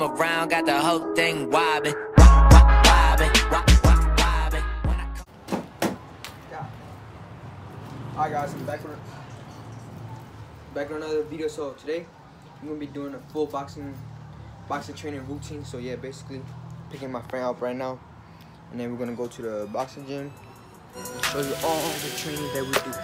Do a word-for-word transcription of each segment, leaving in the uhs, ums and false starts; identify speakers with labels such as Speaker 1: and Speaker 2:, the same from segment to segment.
Speaker 1: come around, got the whole thing wobbin'. Wobbin', wobbin', wobbin'.
Speaker 2: Yeah. Alright guys, I'm back with back with another video. So today I'm gonna be doing a full boxing boxing training routine. So yeah, basically picking my friend up right now, and then we're gonna go to the boxing gym, show you all the training that we do.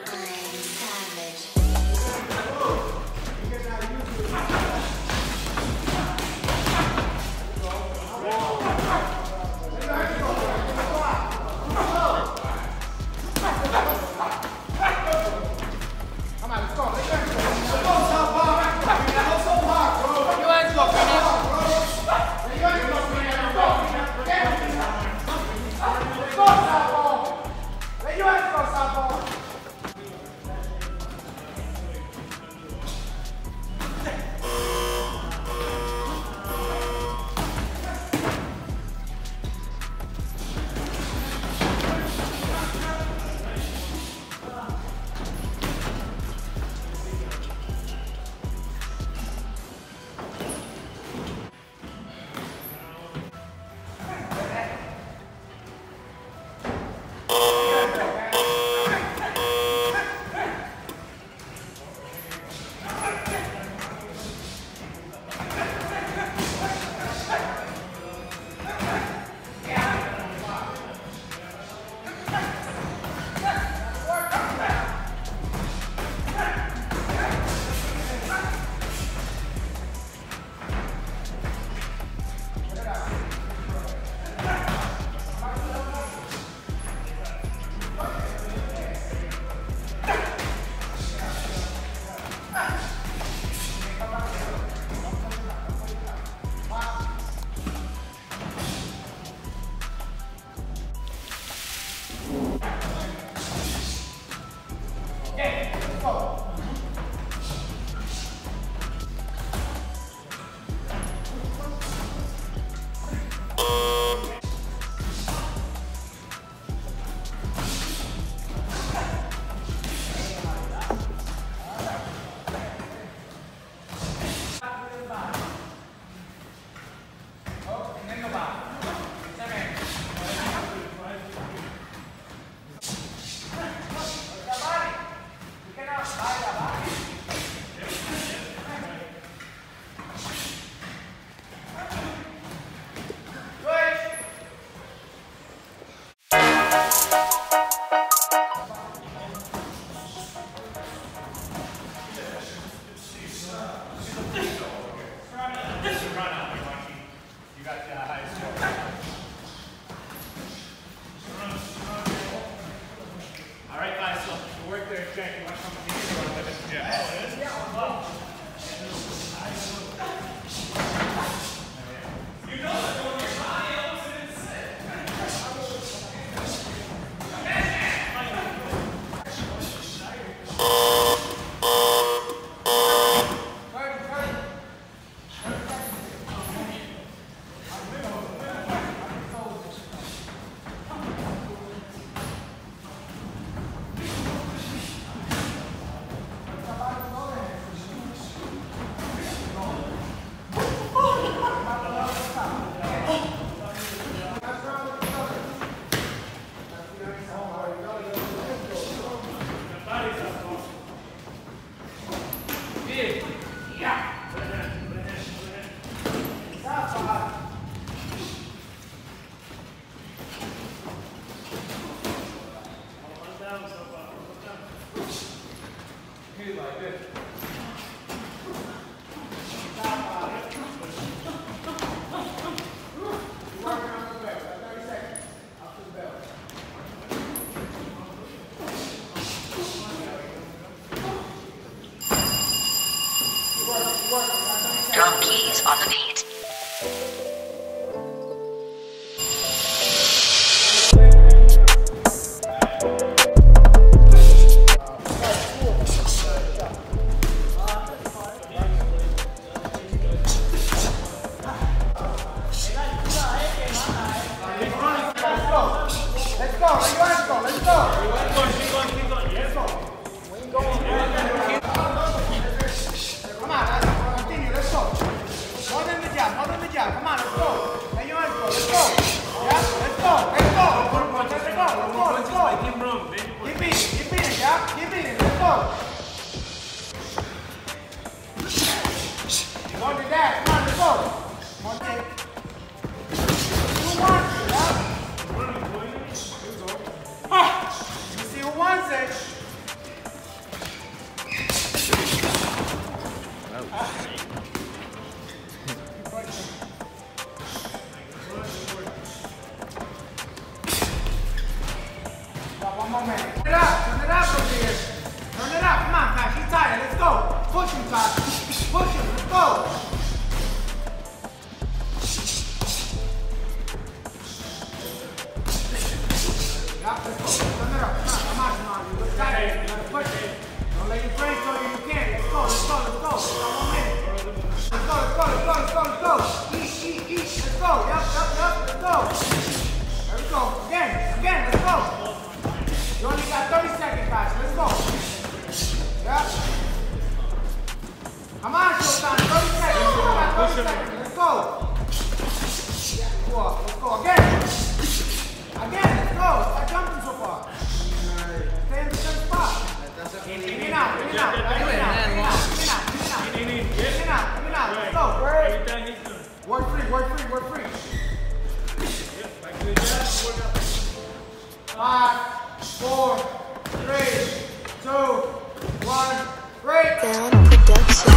Speaker 3: Drum keys on the beat.
Speaker 4: Let's go, let's go, let's go. Keep going, keep going, keep going. Let's go. Come on, continue, let's go. More than the jab. go. One take. Who wants it, huh? Ah, you see who wants it. One more minute. Turn it up, turn it up over here. Turn it up, come on, Kai, she's tired, let's go. Push him, Kai, push him, let's go. Yeah, let's go, turn it up, come on, come on, come on, you look tired, you gotta push it. Don't let your brain tell you you can't, let's go, let's go, let's go. One minute. Let's go, let's go, let's go, let's go, let's go. Eat, eat, eat, let's go, yup, yup, yup, let's go. There we go, again, again, let's go. You only got thirty seconds, guys. Let's go. Yeah. Come on, Showtime. thirty seconds. You only got thirty seconds. Let's go. Go up. Let's go. Again. Again. Let's go. Stop jumping so far. Stay in the same spot. In and out. In and out. In and out. In and out. In and out. In and out. In and out. Let's go. Work free. Work free. Work free. Five. Four, three, two, one, break.
Speaker 5: Down production.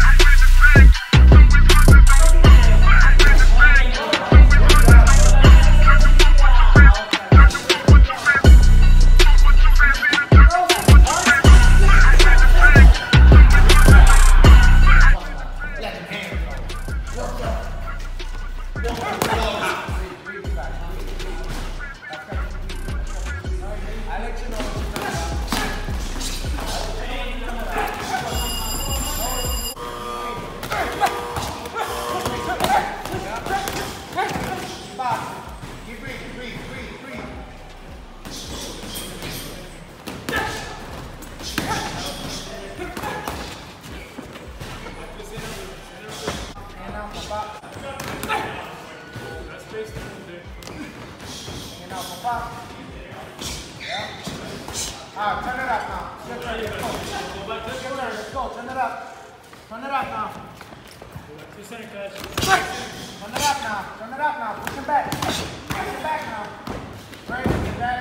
Speaker 4: Alright, turn it up now. Your turn, let's go. Your turn, let's go. Turn it up. Turn it up now. Turn it up now. Turn it up now. Push him back. Push him back now. Right, get back.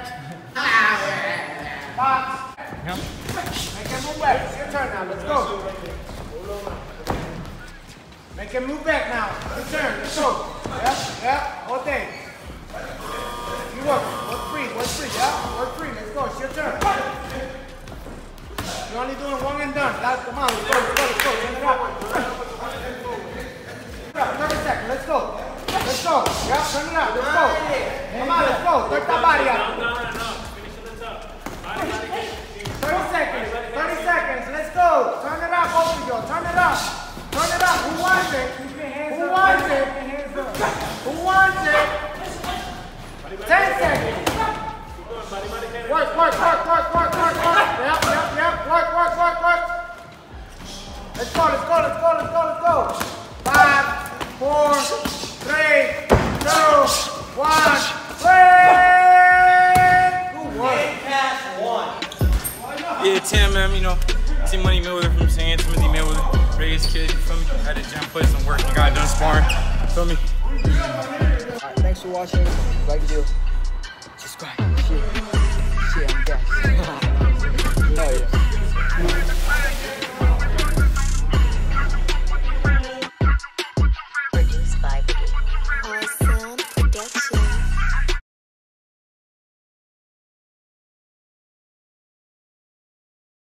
Speaker 4: Box. Make him move back. It's your turn now. Let's go. Make him move back now. Your turn. Let's go. Yep, yep. Whole thing. You work. Work free. Work free. Yeah. Work free. Let's go. It's your turn. You're only doing one and done. That's, come on. Let's go. Let's go. Let's go. Turn it up. thirty seconds. Let's go. Let's go. Yeah. Turn it up. Let's go. Come on. Let's go. Turn that body up. thirty seconds. thirty seconds. Let's go. Turn it up. Both of you. Turn it up. Turn it up. Who wants it? Who wants it? Who wants it? ten seconds. Work, work, work, work, work, work, work. Yep, yep, yep. Work, work, work, work. Let's go, let's go, let's go, let's go, let's go. Five, four, three, two, one. Break. Good work.
Speaker 6: Yeah, Tim, man, you know, T Money Mayweather from saying Timothy Mayweather, Reyes kid, you feel me? Had to gym, put some work, and got done sparring, feel me?
Speaker 2: Alright, thanks for watching. Like the video.